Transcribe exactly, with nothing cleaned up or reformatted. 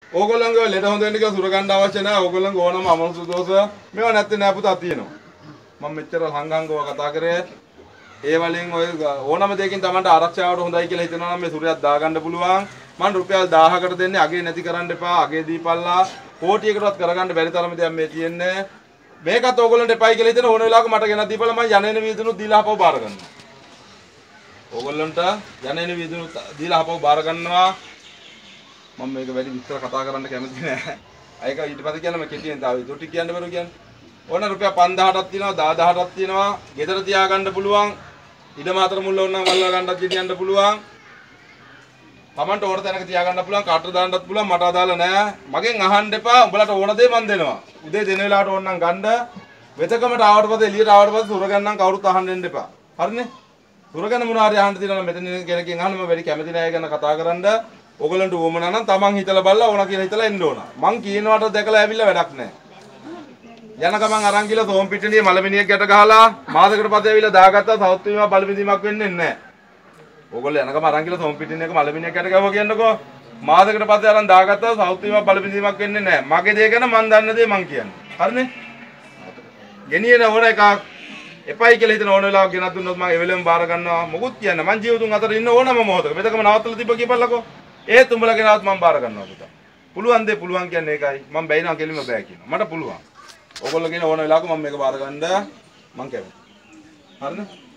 ඕගොල්ලන්ගේ ලෙඩ හොඳ වෙන්න කියලා සුර ගන්න අවශ්‍ය නැහැ. ඕගොල්ලන්ගේ ඕනම අමනුෂ්‍ය දෝෂ මේවා නැත්තේ නෑ පුතා තියෙනවා. මම මෙච්චර හංගංගව කතා කරේ. ඒ වලින් ඔය ඕනම දෙයකින් Tamanට ආරක්ෂාවට හොඳයි කියලා හිතනවා නම් මේ සුරයක් දාගන්න පුළුවන්. මම රුපියල් දහයකට දෙන්නේ අගේ නැති කරන්න එපා. අගේ දීපල්ලා කෝටියකටවත් කරගන්න බැරි තරම දෙයක් මේ තියෙන්නේ. මේකත් ඕගොල්ලන්ට එපයි කියලා හිතන ඕන වෙලාවක මට ගෙනත් දීපල්ලා මම යන එන වීදුණු දීලා අපව බාර ගන්නවා. ඕගොල්ලන්ට යන එන වීදුණු දීලා අපව බාර ගන්නවා. මම මේක වැඩි විස්තර කතා කරන්න කැමති නෑ. අයක ඊට පස්සේ කියන්න මම කෙටියෙන් තාවි. ඒකට කියන්න බැරුව කියන්නේ. ඕන රුපියල් පන්දාහටක් තියෙනවා, දහදාහටක් තියෙනවා. ගෙදර තියාගන්න පුළුවන්. ඉඩ මාතර මුල්ල ඕනනම් වල්ලා ගන්නත් ගෙනියන්න පුළුවන්. Tamanට ඕන තැනක තියාගන්න පුළුවන්, කාටට දාන්නත් පුළුවන්. මට අදාළ නෑ. මගෙන් අහන්න එපා. උඹලට ඕන දේ මන් දෙනවා. උදේ දෙන වෙලාවට ඕන නම් ගන්න. වෙතකමට ආවට පස්සේ එළියට ආවට පස්සේ සුර ගන්නම් කවුරුත් අහන්න දෙන්න එපා. හරිනේ? සුර ගැන මොනවා හරි අහන්න තියෙනවා නම් මෙතන කෙනකින් අහන්න මම වැඩි කැමති නෑ ගැන කතා කරන්න. ඕගොල්ලන්ට උවමනා නම් Taman හිතලා බලලා ඕන කියලා හිතලා එන්න ඕන. මං කියනවට දැකලා ඇවිල්ලා වැඩක් නෑ. යන ගමන් අරන් ගිහලා සෝම් පිටිනිය මලමිනියක් ගැට ගහලා මාසෙකට පස්සේ ඇවිල්ලා දාගත්තා සවුත් වීම බලපිදීමක් වෙන්නේ නැහැ. ඕගොල්ලෝ යන ගමන් අරන් ගිහලා සෝම් පිටිනියක මලමිනියක් ගැට ගහුවා කියන්නකෝ. මාසෙකට පස්සේ අරන් දාගත්තා සවුත් වීම බලපිදීමක් වෙන්නේ නැහැ. මගේ දේ ගැන මං දන්න දේ මං කියන්නේ. හරිනේ? ගෙනියන ඕන එකක් එපයි කියලා හිතන ඕන වෙලාවක ගෙනත් දුන්නොත් මම ඒ වෙලෙම බාර ගන්නවා. මොකුත් කියන්න මං ජීවිතුන් අතර ඉන්න ඕනම මොහොතක. මෙතකම නවත්තලා තිබ්බ කියපල්ලකෝ. ඒත් උඹලා ගෙනාවත් මං බාර ගන්නවා පුතා. පුළුවන් දේ පුළුවන් කියන්නේ ඒකයි. මං බැයිනවා කෙලිම බෑ කියනවා. මට පුළුවන්. ඕගොල්ලෝ කියන ඕන වෙලාවක මම මේක බාර ගන්න මං කැමතියි. හරිනේ?